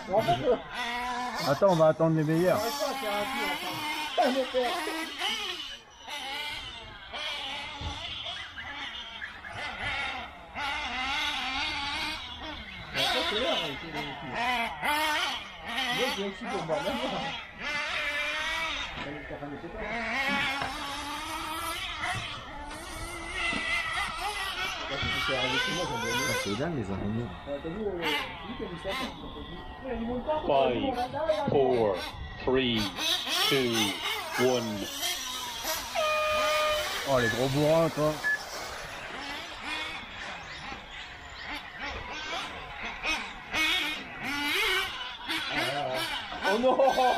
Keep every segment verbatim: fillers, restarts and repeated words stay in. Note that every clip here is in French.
Attends, on va attendre les meilleurs. C'est dingue les araignées. Five, four, three, two, one. Oh, les gros bourrins, toi. Oh non!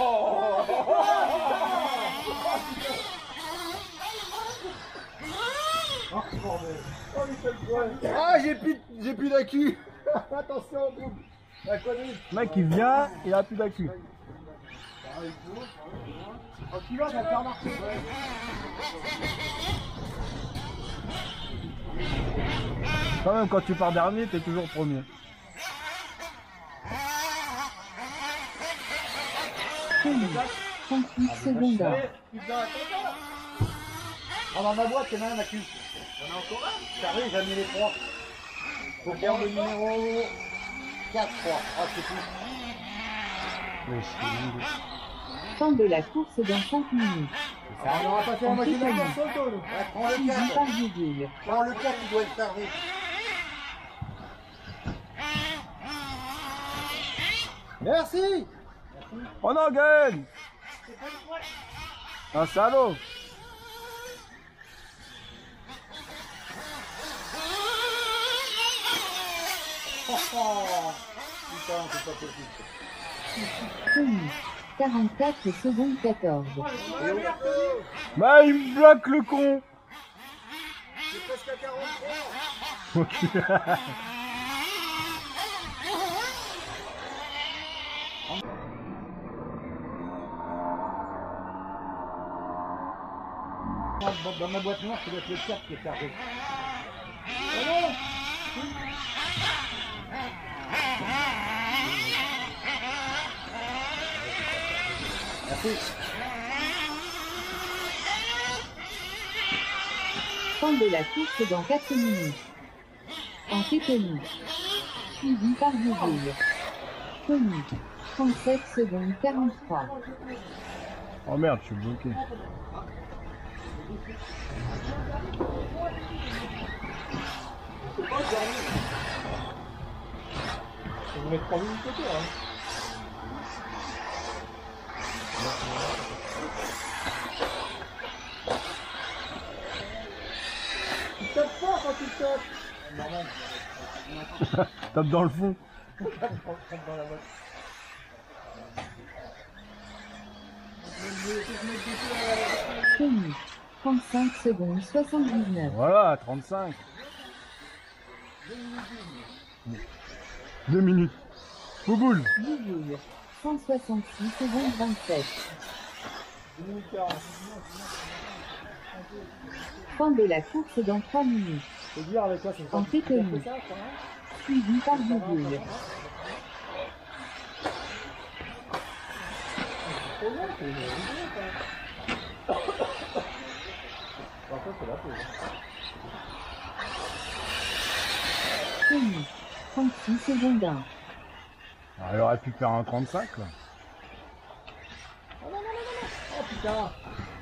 Ah, j'ai plus, j'ai plus d'accu. Attention, double. La connerie. Le mec, il vient, il a plus d'accu. Oh, tu vas, ça va faire marcher. Quand même, quand tu pars dernier, t'es toujours premier. trente-huit secondes. Ah, dans ma boîte, il y en a un d'accu. Il y en a encore un. Carré, j'ai mis les trois. Faut faire le numéro quatre, trois. Ah, c'est tout. Fin de la course dans cinq minutes. Ah, on aura passé la moitié de la course auto, nous. Ouais, prends le Suivi quatre. par Google. Prends le quatre, il doit être tardé. Merci. Oh non, Gaël! Un salaud! Oh, oh. Putain, c'est pas possible. Tony. quarante-quatre secondes quatorze. Bah, il me bloque le con! C'est presque à quarante-trois. Dans ma boîte noire, c'est le quatre qui est chargé. Allez. Merci. Fin de la course dans quatre minutes. En Tony. Suivi par Google. Tony. trente-sept secondes quarante-trois. Oh merde, je suis bloqué. Je vais vous mettre trois minutes côté, hein. Tu tapes pas quand tu tapes. Normal. Tape dans le fond. Dans la boîte. Tony. trente-cinq secondes soixante-dix-neuf. Voilà, trente-cinq. Deux minutes. Bouboule. Google. cent soixante-six secondes vingt-sept. Fin de la course dans trois minutes. C'est dire avec quoi c'est En Tony. Suivi par Google. Tony. trente-six secondes un. Ah, elle aurait pu faire un trente-cinq là. Oh non, non, non, non, oh putain.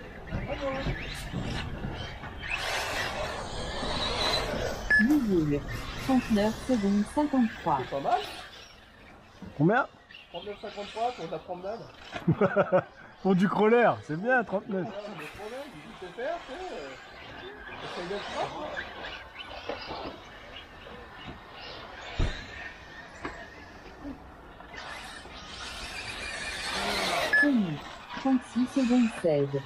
Google. trente-neuf secondes cinquante-trois. C'est pas mal. Combien? trente-neuf cinquante-trois pour ta promenade. Pour du crawler, c'est bien trente-neuf. Le problème, tu sais faire, c'est... Essaye d'être propre. Tony. trente-six secondes seize.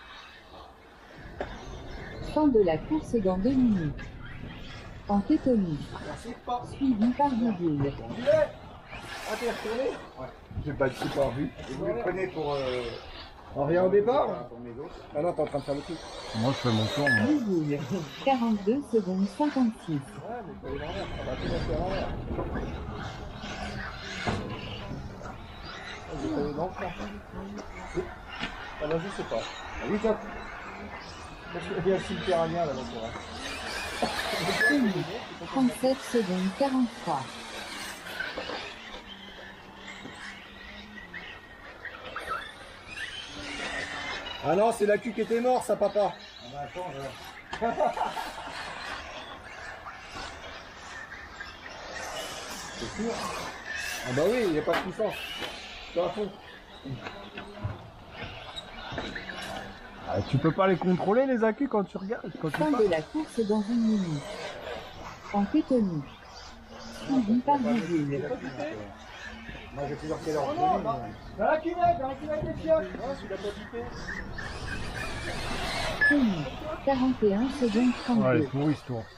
Fin de la course dans deux minutes. En Tony. Merci pas. Suivi par Google. Ah, t'es retourné? Ouais. J'ai pas, j'ai pas vu. Et vous les prenez pour... Euh... En rien au départ? Ah non, t'es en train de faire le truc. Moi je fais mon tour. Moi. Google. quarante-deux secondes cinquante-six. Ouais, mais faut aller dans l'air. Ça va tout à fait en l'air. Non, ah bah, je sais pas. Allez, top. Parce qu'il y a un subterranéen là-bas, c'est vrai. trente-sept secondes quarante-trois. Ah non, c'est la queue qui était mort, ça, papa. Ah bah, attends, alors. C'est sûr. Ah bah oui, il n'y a pas de puissance. Sur à fond. Ah, tu peux pas les contrôler, les accus, quand tu regardes, quand tu Fin parles. de la course dans une minute. En Pétonie. Suivi par Bouville. Moi, j'ai plusieurs quelle heure. Oh non, dans, dans la cuvette, dans la cuvette des fiottes. Ah, celui-là, pas pipé. Tony. quarante et un secondes Ouais, trente-deux. pourri ce tour.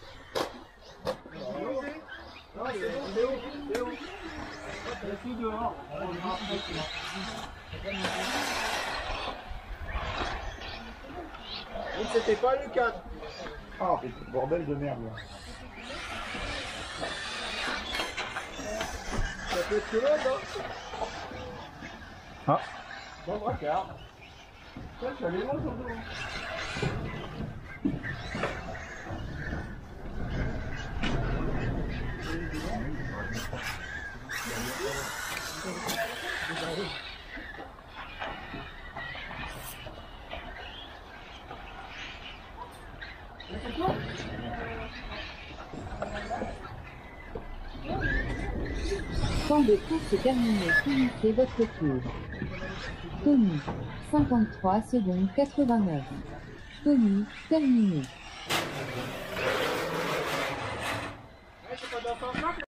C'était pas le quatre. Ah, bordel de merde, là. Ça peut être que l'autre, hein. Ah. Dans le braquard. Ça, je suis allé loin sur le dos. Temps de course terminé. Finissez votre tour. Tony. cinquante-trois secondes quatre-vingt-neuf. Tony. Terminé.